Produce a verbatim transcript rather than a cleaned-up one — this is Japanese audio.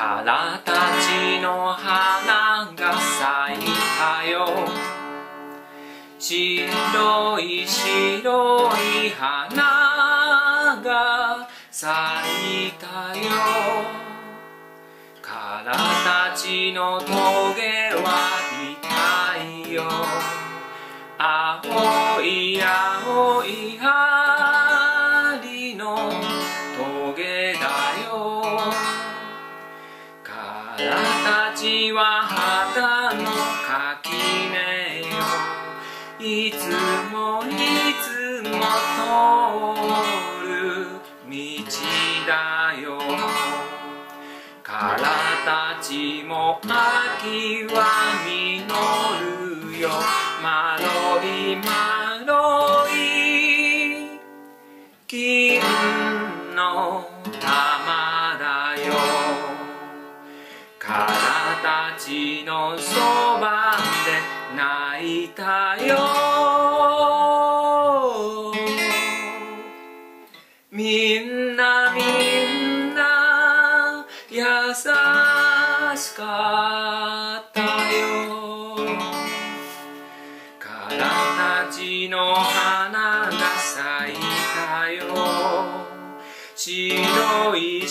からたちの花が咲いたよ。白い白い花が咲いたよ。からたちの棘は痛いよ。青い青い針の棘だよ。からたちは肌の垣根よ。いつもいつも通る道だよ。からたちも秋は実るよ。まろいまろい金の玉だよ。からたちのそばで泣いたよ。みんなみんな優しかったよ。からたちの花が咲いたよ。白い